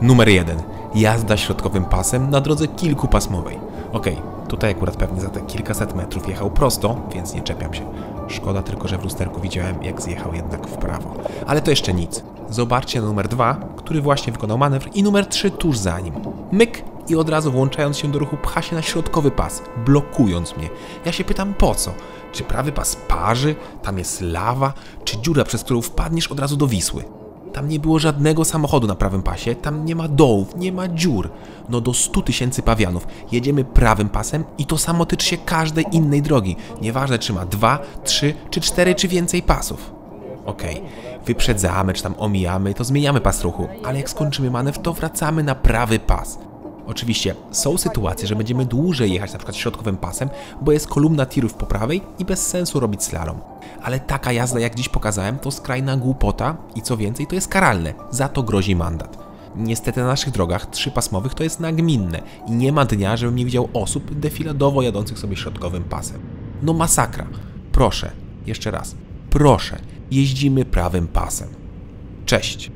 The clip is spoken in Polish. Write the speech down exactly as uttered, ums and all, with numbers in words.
Numer jeden. Jazda środkowym pasem na drodze kilkupasmowej. Okej, okay, tutaj akurat pewnie za te kilkaset metrów jechał prosto, więc nie czepiam się. Szkoda tylko, że w lusterku widziałem, jak zjechał jednak w prawo. Ale to jeszcze nic. Zobaczcie na numer dwa, który właśnie wykonał manewr, i numer trzy tuż za nim. Myk i od razu włączając się do ruchu pcha się na środkowy pas, blokując mnie. Ja się pytam po co? Czy prawy pas parzy? Tam jest lawa? Czy dziura, przez którą wpadniesz od razu do Wisły? Tam nie było żadnego samochodu na prawym pasie, tam nie ma dołów, nie ma dziur. No do stu tysięcy pawianów. Jedziemy prawym pasem i to samo tyczy się każdej innej drogi. Nieważne, czy ma dwa, trzy, czy cztery, czy więcej pasów. Okej, okay. Wyprzedzamy, czy tam omijamy, to zmieniamy pas ruchu, ale jak skończymy manewr, to wracamy na prawy pas. Oczywiście są sytuacje, że będziemy dłużej jechać na przykład środkowym pasem, bo jest kolumna tirów po prawej i bez sensu robić slalom. Ale taka jazda, jak dziś pokazałem, to skrajna głupota i co więcej, to jest karalne. Za to grozi mandat. Niestety na naszych drogach trzypasmowych to jest nagminne i nie ma dnia, żebym nie widział osób defiladowo jadących sobie środkowym pasem. No masakra. Proszę, jeszcze raz, proszę, jeździmy prawym pasem. Cześć.